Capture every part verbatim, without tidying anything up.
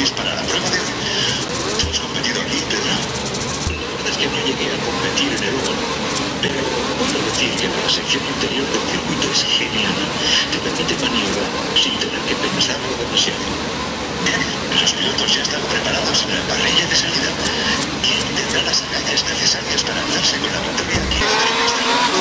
preparaciones para la prueba de hoy. ¿Tú has competido aquí, Pedro? La verdad es que no llegué a competir en el Oval, pero puedo decir que la sección interior del circuito es genial. Te permite maniobrar sin tener que pensarlo demasiado. Bien, los pilotos ya están preparados en la parrilla de salida. ¿Quién tendrá las agallas necesarias para alzarse con la victoria aquí en la pista?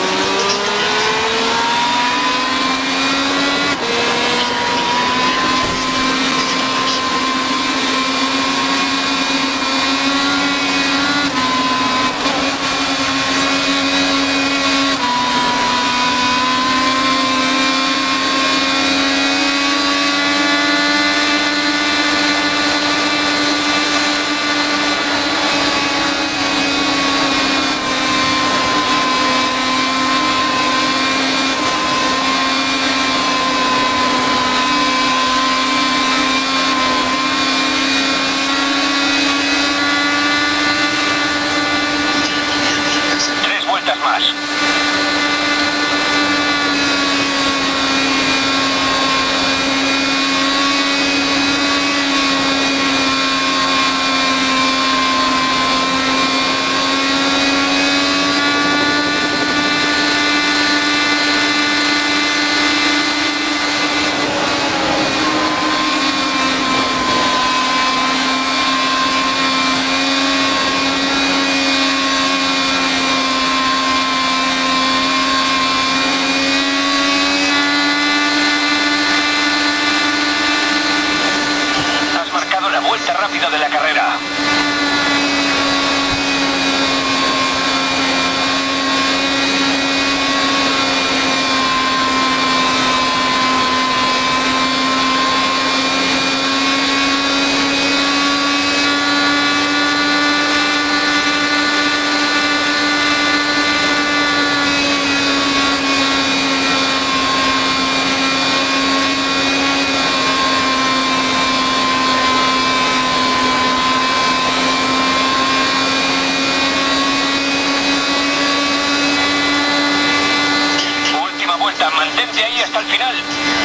Rápido de la carrera. Mantente ahí hasta el final.